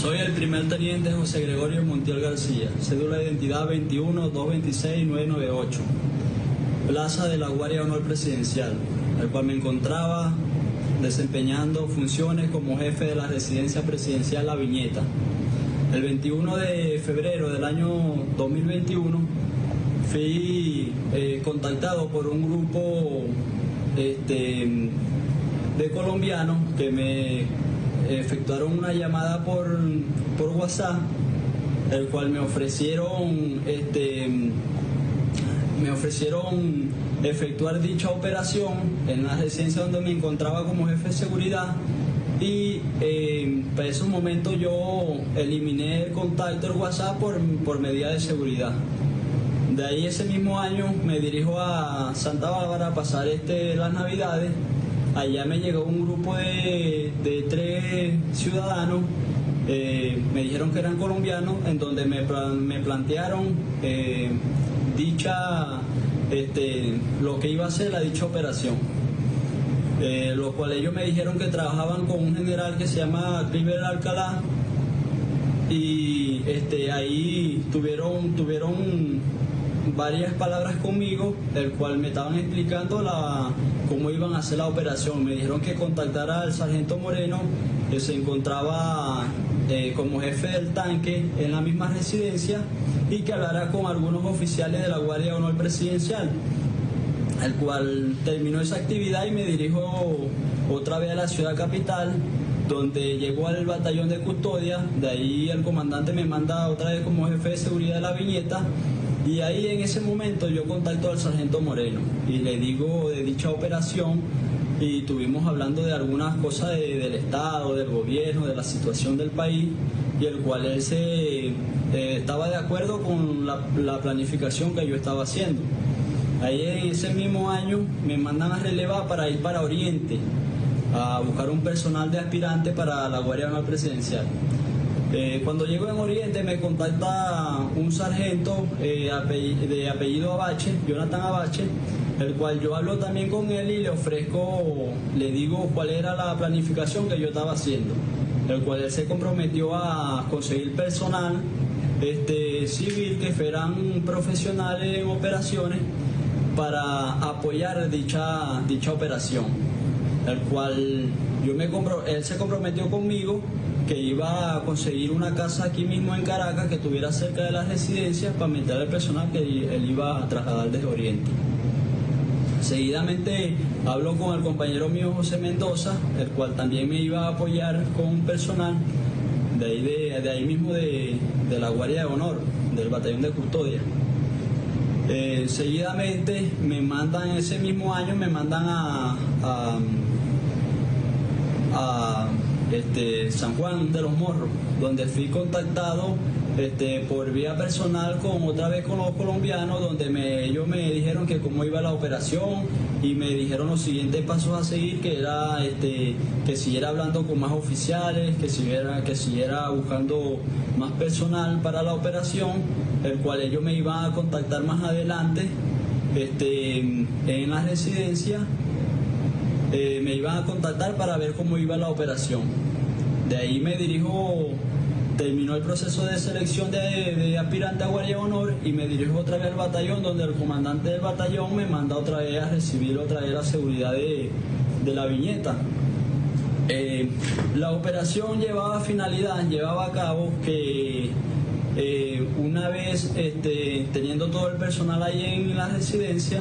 Soy el primer teniente José Gregorio Montiel García, cédula de identidad 21-226-998, plaza de la Guardia de Honor Presidencial, el cual me encontraba desempeñando funciones como jefe de la residencia presidencial La Viñeta. El 21 de febrero del año 2021 fui contactado por un grupo de colombianos que me efectuaron una llamada por WhatsApp, el cual me ofrecieron efectuar dicha operación en la residencia donde me encontraba como jefe de seguridad, y para esos momentos yo eliminé el contacto del WhatsApp por medida de seguridad. De ahí ese mismo año me dirijo a Santa Bárbara a pasar las Navidades. Allá me llegó un grupo de 3 ciudadanos, me dijeron que eran colombianos, en donde me plantearon lo que iba a ser dicha operación. Lo cual ellos me dijeron que trabajaban con un general que se llama Cliver Alcalá, y ahí tuvieron varias palabras conmigo, el cual me estaban explicando cómo iban a hacer la operación. Me dijeron que contactara al sargento Moreno, que se encontraba como jefe del tanque en la misma residencia, y que hablara con algunos oficiales de la Guardia de Honor Presidencial, el cual terminó esa actividad y me dirijo otra vez a la ciudad capital, donde llegó al batallón de custodia. De ahí el comandante me manda otra vez como jefe de seguridad de La Viñeta, y ahí en ese momento yo contacto al sargento Moreno y le digo de dicha operación, y estuvimos hablando de algunas cosas del Estado, del gobierno, de la situación del país, y el cual él estaba de acuerdo con la planificación que yo estaba haciendo. Ahí en ese mismo año me mandan a relevar para ir para Oriente, a buscar un personal de aspirante para la Guardia Nacional Presidencial. Cuando llego en Oriente me contacta un sargento de apellido Abache, Jonathan Abache, el cual yo hablo también con él y le digo cuál era la planificación que yo estaba haciendo, el cual él se comprometió a conseguir personal civil que fueran profesionales en operaciones para apoyar dicha operación, el cual él se comprometió conmigo que iba a conseguir una casa aquí mismo en Caracas que estuviera cerca de las residencias para meter el personal que él iba a trasladar desde Oriente. Seguidamente hablo con el compañero mío José Mendoza, el cual también me iba a apoyar con un personal de ahí mismo de la Guardia de Honor, del batallón de custodia. Seguidamente me mandan ese mismo año, me mandan a San Juan de los Morros, donde fui contactado por vía personal otra vez con los colombianos, donde ellos me dijeron que cómo iba la operación, y me dijeron los siguientes pasos a seguir, que era que siguiera hablando con más oficiales, que siguiera buscando más personal para la operación, el cual ellos me iban a contactar más adelante en la residencia. Me iban a contactar para ver cómo iba la operación. De ahí terminó el proceso de selección de aspirante a Guardia de Honor, y me dirijo otra vez al batallón, donde el comandante del batallón me manda otra vez a recibir otra vez la seguridad de La Viñeta. La operación llevaba a cabo que una vez teniendo todo el personal ahí en la residencia,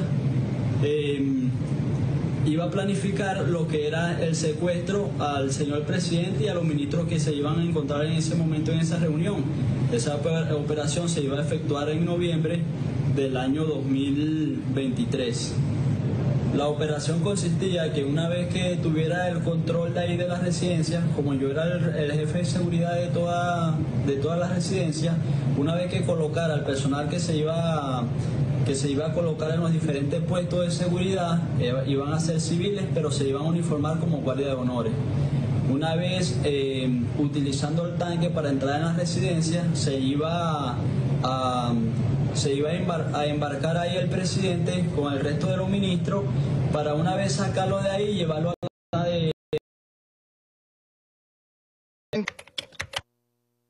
iba a planificar lo que era el secuestro al señor presidente y a los ministros que se iban a encontrar en ese momento en esa reunión. Esa operación se iba a efectuar en noviembre del año 2023. La operación consistía que una vez que tuviera el control de ahí de las residencias, como yo era el jefe de seguridad de todas las residencias, una vez que colocara el personal que se iba a colocar en los diferentes puestos de seguridad, iban a ser civiles, pero se iban a uniformar como guardia de honores. Una vez utilizando el tanque para entrar en las residencias, se iba a embarcar ahí el presidente con el resto de los ministros, para una vez sacarlo de ahí y llevarlo a la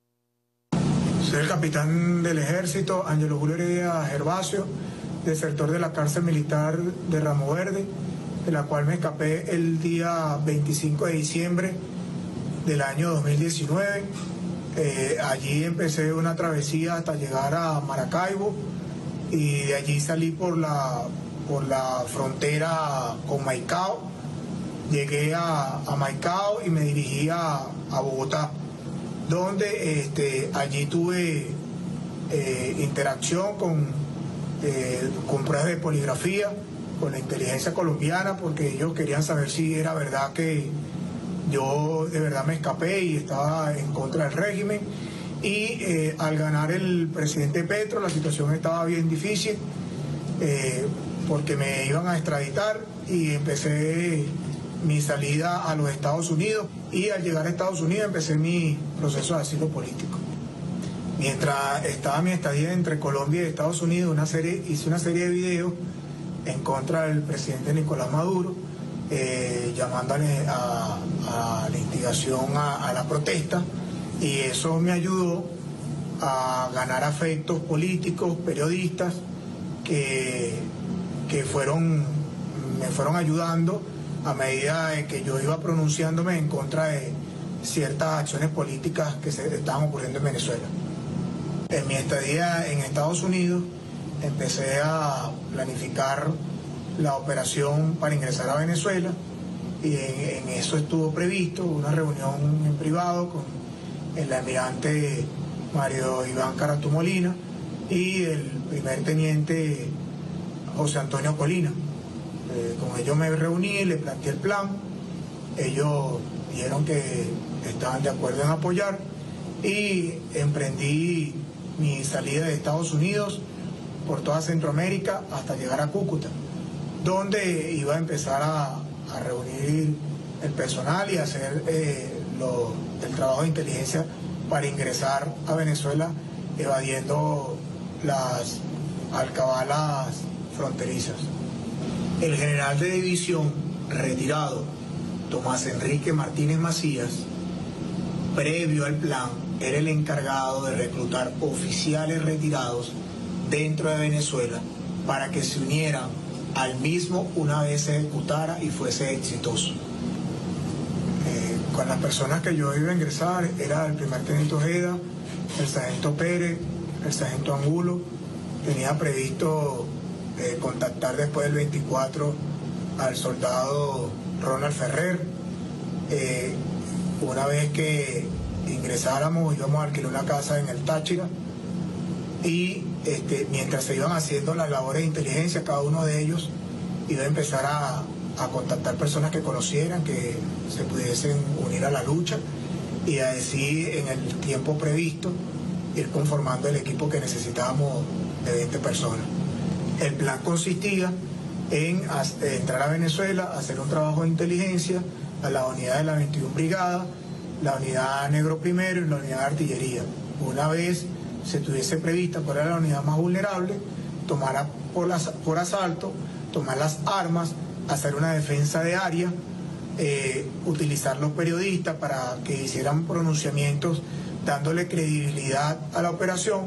Soy el capitán del ejército, Ángelo Julio Heredia Gervasio, desertor de la cárcel militar de Ramo Verde, de la cual me escapé el día 25 de diciembre del año 2019. Allí empecé una travesía hasta llegar a Maracaibo y de allí salí por la frontera con Maicao. Llegué a Maicao y me dirigí a Bogotá, donde allí tuve interacción con pruebas de poligrafía con la inteligencia colombiana, porque ellos querían saber si era verdad que yo de verdad me escapé y estaba en contra del régimen. Y al ganar el presidente Petro, la situación estaba bien difícil porque me iban a extraditar, y empecé mi salida a los Estados Unidos, y al llegar a Estados Unidos empecé mi proceso de asilo político. Mientras estaba mi estadía entre Colombia y Estados Unidos, hice una serie de videos en contra del presidente Nicolás Maduro, llamándole a la instigación a la protesta, y eso me ayudó a ganar afectos políticos, periodistas, que me fueron ayudando a medida de que yo iba pronunciándome en contra de ciertas acciones políticas que se estaban ocurriendo en Venezuela. En mi estadía en Estados Unidos empecé a planificar la operación para ingresar a Venezuela, y en eso estuvo previsto una reunión en privado con el almirante Mario Iván Carato Molina y el primer teniente José Antonio Colina. Con ellos me reuní, le planteé el plan, ellos dijeron que estaban de acuerdo en apoyar, y emprendí mi salida de Estados Unidos por toda Centroamérica hasta llegar a Cúcuta, donde iba a empezar a reunir el personal y hacer el trabajo de inteligencia para ingresar a Venezuela, evadiendo las alcabalas fronterizas. El general de división retirado, Tomás Enrique Martínez Macías, previo al plan, era el encargado de reclutar oficiales retirados dentro de Venezuela para que se unieran al mismo una vez se ejecutara y fuese exitoso. Con las personas que yo iba a ingresar era el primer teniente Ojeda, el sargento Pérez, el sargento Angulo. Tenía previsto contactar después del 24 al soldado Ronald Ferrer. Una vez que ingresáramos íbamos a alquilar una casa en el Táchira, y mientras se iban haciendo las labores de inteligencia, cada uno de ellos iba a empezar a contactar personas que conocieran, que se pudiesen unir a la lucha, y así en el tiempo previsto ir conformando el equipo que necesitábamos de 20 personas. El plan consistía en entrar a Venezuela, hacer un trabajo de inteligencia a la unidad de la 21 Brigada, la unidad Negro Primero y la unidad de artillería. Una vez se tuviese prevista cuál era la unidad más vulnerable, tomar por asalto, tomar las armas, hacer una defensa de área, utilizar los periodistas para que hicieran pronunciamientos dándole credibilidad a la operación,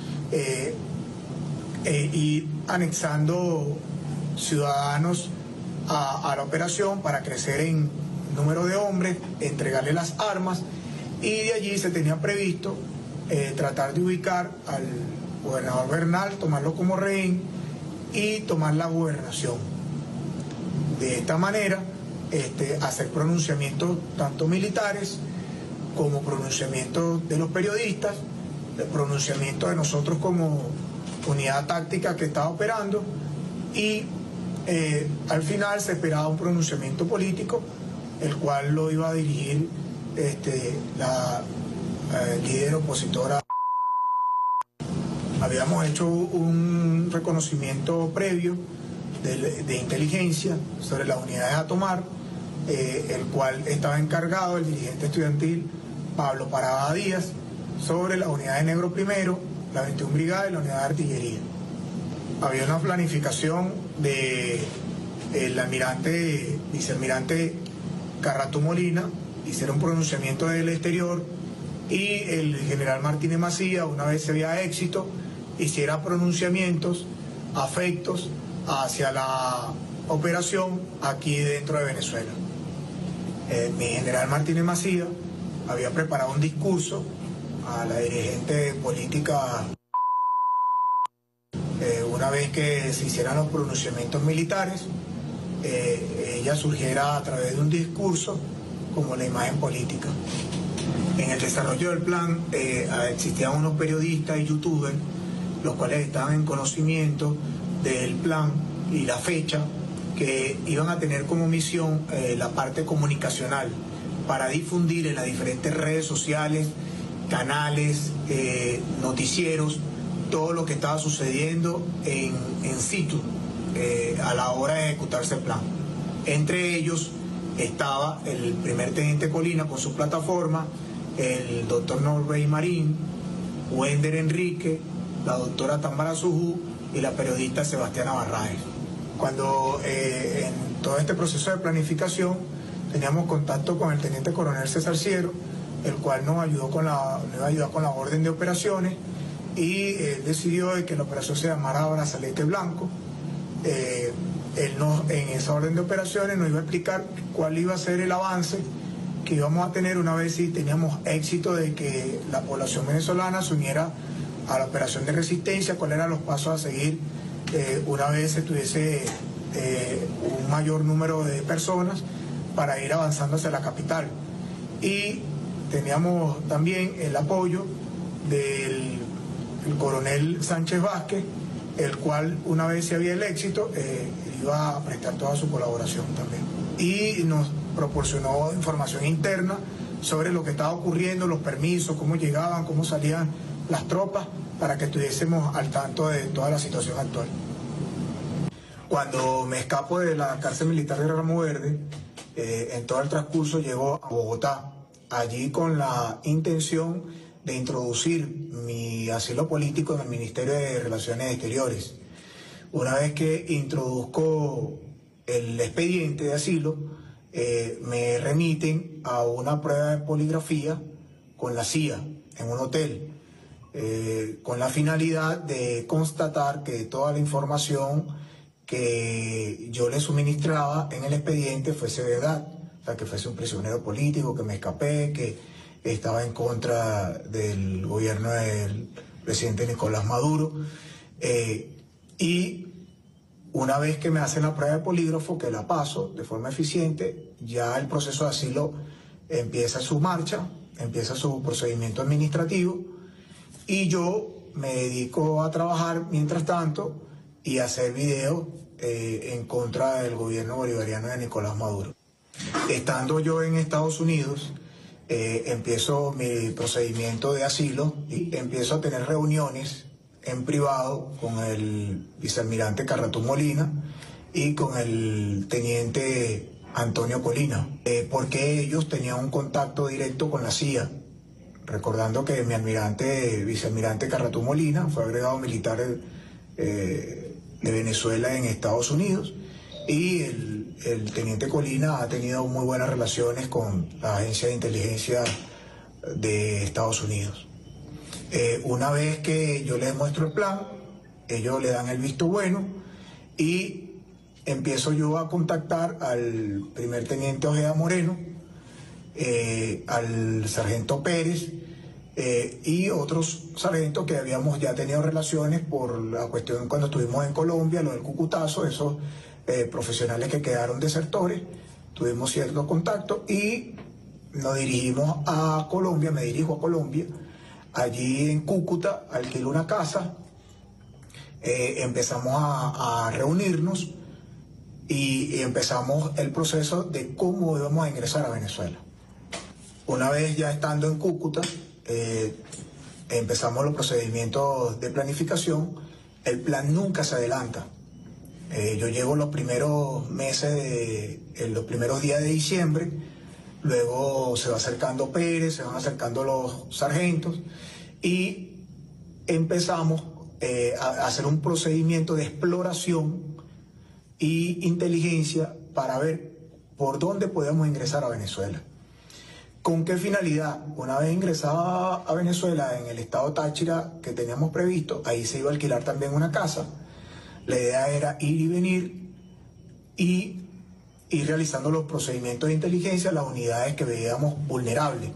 y anexando ciudadanos a la operación para crecer en número de hombres, entregarle las armas, y de allí se tenía previsto tratar de ubicar al gobernador Bernal, tomarlo como rehén y tomar la gobernación. De esta manera, hacer pronunciamientos tanto militares como pronunciamientos de los periodistas, el pronunciamiento de nosotros como unidad táctica que estaba operando, y al final se esperaba un pronunciamiento político, el cual lo iba a dirigir la líder opositora. Habíamos hecho un reconocimiento previo de inteligencia sobre las unidades a tomar, el cual estaba encargado el dirigente estudiantil Pablo Parada Díaz, sobre la unidad de Negro Primero, la 21 Brigada y la unidad de artillería. Había una planificación del vicealmirante Carato Molina, hicieron un pronunciamiento del exterior y el general Martínez Macía, una vez se vea éxito, hiciera pronunciamientos afectos hacia la operación aquí dentro de Venezuela. Mi general Martínez Macía había preparado un discurso a la dirigente política una vez que se hicieran los pronunciamientos militares, ella surgiera a través de un discurso como la imagen política. En el desarrollo del plan existían unos periodistas y youtubers, los cuales estaban en conocimiento del plan y la fecha, que iban a tener como misión la parte comunicacional para difundir en las diferentes redes sociales, canales, noticieros, todo lo que estaba sucediendo en situ a la hora de ejecutarse el plan. Entre ellos estaba el primer teniente Colina con su plataforma, el doctor Norbey Marín, Wender Enrique, la doctora Támbara Sujú y la periodista Sebastiana Barraez. Cuando en todo este proceso de planificación teníamos contacto con el teniente coronel César Ciero, el cual nos iba a ayudar con la orden de operaciones, y decidió que la operación se llamara Brazalete Blanco. En esa orden de operaciones nos iba a explicar cuál iba a ser el avance que íbamos a tener una vez si teníamos éxito de que la población venezolana se uniera a la operación de resistencia, cuáles eran los pasos a seguir una vez se tuviese un mayor número de personas para ir avanzando hacia la capital. Y teníamos también el apoyo del coronel Sánchez Vázquez, el cual una vez se había el éxito iba a prestar toda su colaboración también. Y nos proporcionó información interna sobre lo que estaba ocurriendo, los permisos, cómo llegaban, cómo salían las tropas, para que estuviésemos al tanto de toda la situación actual. Cuando me escapo de la cárcel militar de Ramo Verde, en todo el transcurso llego a Bogotá, allí con la intención de introducir mi asilo político en el Ministerio de Relaciones Exteriores. Una vez que introduzco el expediente de asilo, me remiten a una prueba de poligrafía con la CIA en un hotel, con la finalidad de constatar que toda la información que yo le suministraba en el expediente fuese verdad, o sea, que fuese un prisionero político, que me escapé, que estaba en contra del gobierno del presidente Nicolás Maduro. Y una vez que me hacen la prueba de polígrafo, que la paso de forma eficiente, ya el proceso de asilo empieza su marcha, empieza su procedimiento administrativo, y yo me dedico a trabajar mientras tanto y a hacer videos en contra del gobierno bolivariano de Nicolás Maduro. Estando yo en Estados Unidos, empiezo mi procedimiento de asilo y empiezo a tener reuniones en privado con el vicealmirante Carratú Molina y con el teniente Antonio Colina, porque ellos tenían un contacto directo con la CIA, recordando que mi vicealmirante Carratú Molina fue agregado militar de Venezuela en Estados Unidos, y el teniente Colina ha tenido muy buenas relaciones con la agencia de inteligencia de Estados Unidos. Una vez que yo les muestro el plan, ellos le dan el visto bueno y empiezo yo a contactar al primer teniente Ojeda Moreno, al sargento Pérez y otros sargentos que habíamos ya tenido relaciones por la cuestión cuando estuvimos en Colombia, lo del Cucutazo, esos profesionales que quedaron desertores. Tuvimos cierto contacto y nos dirigimos a Colombia, me dirijo a Colombia. Allí en Cúcuta alquilé una casa, empezamos a reunirnos y empezamos el proceso de cómo íbamos a ingresar a Venezuela. Una vez ya estando en Cúcuta, empezamos los procedimientos de planificación. El plan nunca se adelanta. Yo llevo los primeros meses, los primeros días de diciembre, luego se va acercando Pérez, se van acercando los sargentos y empezamos a hacer un procedimiento de exploración y inteligencia para ver por dónde podemos ingresar a Venezuela. ¿Con qué finalidad? Una vez ingresada a Venezuela, en el estado Táchira que teníamos previsto, ahí se iba a alquilar también una casa. La idea era ir y venir y ir realizando los procedimientos de inteligencia a las unidades que veíamos vulnerables.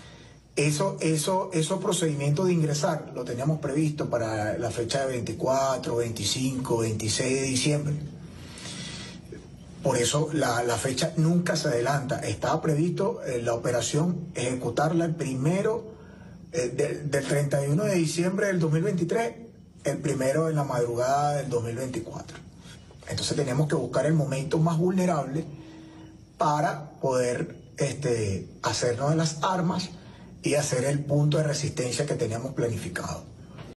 Esos procedimientos de ingresar lo teníamos previsto para la fecha de 24, 25, 26 de diciembre. Por eso la fecha nunca se adelanta. Estaba previsto la operación ejecutarla el primero del 31 de diciembre del 2023, el primero en la madrugada del 2024. Entonces tenemos que buscar el momento más vulnerable para poder hacernos de las armas y hacer el punto de resistencia que teníamos planificado.